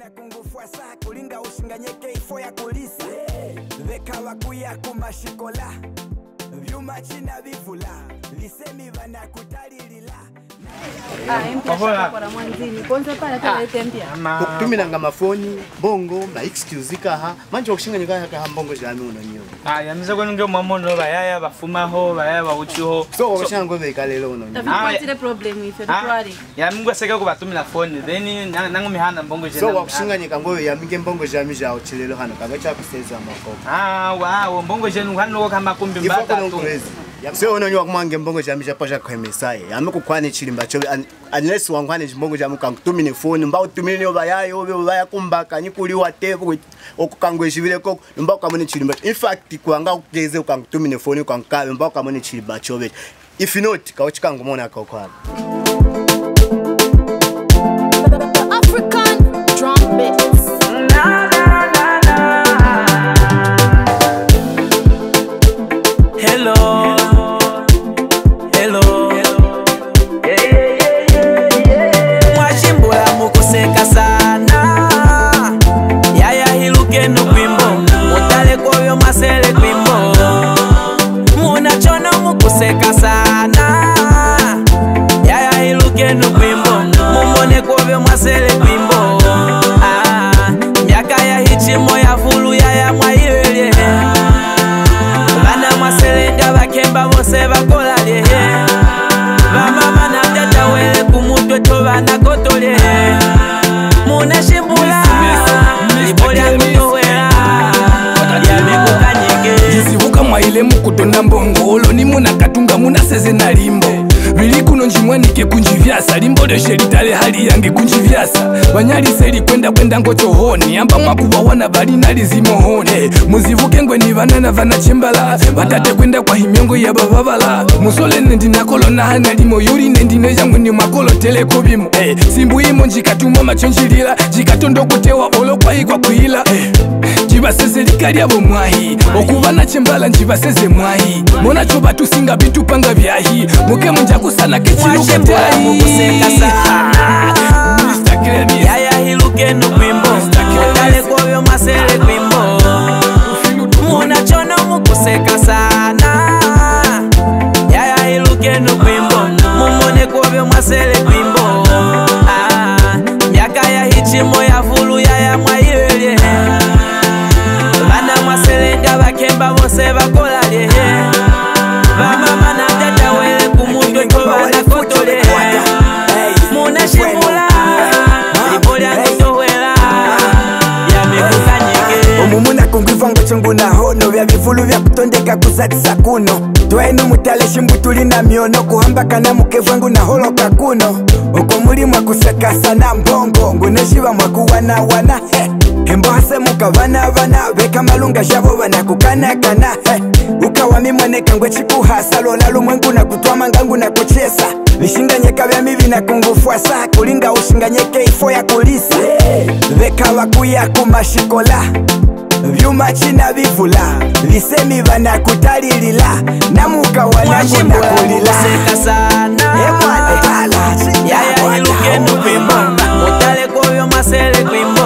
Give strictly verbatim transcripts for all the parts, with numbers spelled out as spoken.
vina kungufua saa kulinga ushinganyeke ifo ya kulisa veka wakuya kumashikola vyuma china vivula lisemi vana kutalilila ah empia kwa mwanzini kwanza pala tele empia kutumina ngama phone bongo ma excuse kaha manje okushinganyeka ka mbongo jami unonyo ah yamiza kwenu nge mwamono bayaya bafuma ho bayaya bakuchiho so okushanga bekalelo unonyo ah what's problem if you're worried ya mungu aseka kubatumina phone then nangu mihana mbongo jena so okushinganyeka ngoyo yaminge mbongo jami jawo chilelo hano kagacha kuseza makoko ah wow mbongo jenu hano kama kumbi mbata tu so unonyo wakumwange mbongo jami japasha kwemesai amekukwani chilimba cho unless wangwane mbongo jamu kankutumine phone mba utumine obayayo obe obaya kumbaka nyikuli watebo okukangwe jibile koko mba ukamone chilimba in fact kwanga ukugeze ukankutumine phone ukankabe mba ukamone chilimba chobe if not kawuchikangu mona kokwana African drum beats na na na na hello hello yeah yeah yeah yeah mwashimbula mukuseka sana yaya hiluke no kwimbo utale koyo masele kwimbo munachono mukuseka sana yaya hiluke no kwimbo mumone koyo masele kwimbo ah miaka ya hichimo ya fulu yaya mwailele bana maselenga bakemba bose bakolale bamama na tata wele kumutwe to bana kotole munashimbula libolya kutowela yamekukanyike jizibuka mwaile mukutonda mbongolo ni munakatunga munaseze na limbo bili kuno njimwanike kunjivyasa limbo leshe litale hali yange kunjivyasa banyalise likwenda kwenda ngochohoni amba mwakuba wana bali nalizimohone muzivuke ngwe ni banana vana chembala batate kwenda kwa himyongo ya bababala musole nendi nakolo na hana limo yuri nendi nejangu ni makolo teleko bimo eh simbu imo njikatuma machonjilila jikatondo kutewa olo kwa hikwa kuhila eh jibaseze likali abo mwahi okubana chembala njibaseze mwahi mona choba tusinga bitupanga byahi muke munja kusana kechiluke tai mukuseka sana yaya hiluke no kwimbo utale koyo masele kwimbo munachono mukuseka sana yaya hiluke no kwimbo mumone koyo masele kwimbo ah miaka ya hichimo ya fulu yaya mwailele bana maselenga bakemba bose bakolale bamama na tata wele kumutwe to bana kotole munashimula libolya kutowela yamekukanyike omumuna kungwivango chungu na hono vya vifulu vya kutondeka kusatisa kuno twainu mutale shimbu tulina miono kuhambaka na mukevangu na holoka kuno uko mulimwa kuseka sana mbongo nguneshiva mwakuwana wana he hembo hase muka vana vana veka malunga javo vana kukana kana he ukawa mimwaneka ngwe chikuhasa lola lumwengu na kutwama ngangu na kuchesa vishinganyeka vya mivi na kungufua saa kulinga ushinganyeke ifo ya kulisa veka wakuya kumashikola vyuma china vivula lisemi vana kutalilila namuka wanakunda kulila seka sana emwana hala yaya hiluke no kwimbo utale koyo masele kwimbo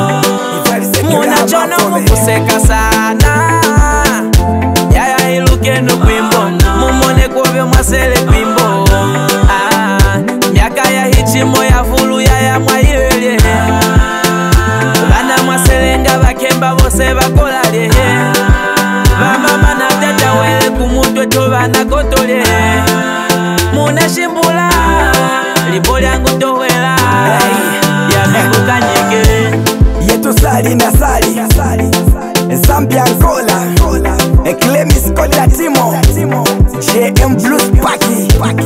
munachono mukuseka sana yaya hiluke no kwimbo mumone koyo masele kwimbo ah miaka ya hichimo ya fulu yaya mwailele bana maselenga bakemba bose bakolale bamama na tata wele kumutwe to bana kotole munashimbula libolya ngutowela yamekukanyike yetu sali na sali Zambia Angola Eclemis Kota Timo J M Blues Paki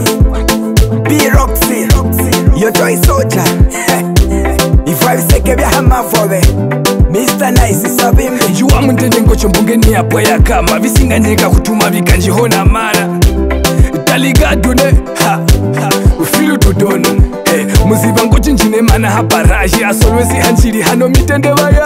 B-Roxy Yotoy Soja Ifabiseke vya hamafove Mister Nice sabimbe juwa mundende ngocho mbungeni yapwa ya kama visinganyeka kutuma vikanjihona mara taligadune ha ha ufilu tudono eh muziba ngocho njine mana hapa raji asolwezi hanchili hano mitende waya